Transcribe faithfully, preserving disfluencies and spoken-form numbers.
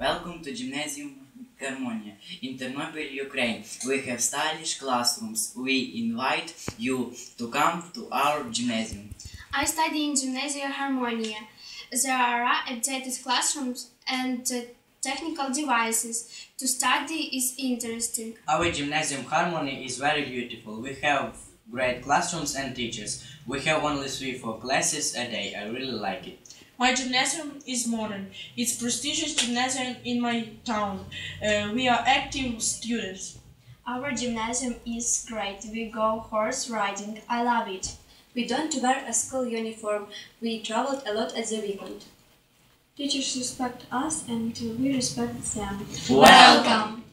Welcome to Gymnasium Harmonia in Ternopil, Ukraine. We have stylish classrooms. We invite you to come to our gymnasium. I study in Gymnasium Harmonia. There are updated classrooms and uh, technical devices. To study is interesting. Our Gymnasium Harmony is very beautiful. We have great classrooms and teachers. We have only three four classes a day. I really like it. My gymnasium is modern. It's prestigious gymnasium in my town. Uh, we are active students. Our gymnasium is great. We go horse riding. I love it. We don't wear a school uniform. We traveled a lot at the weekend. Teachers respect us and we respect them. Welcome!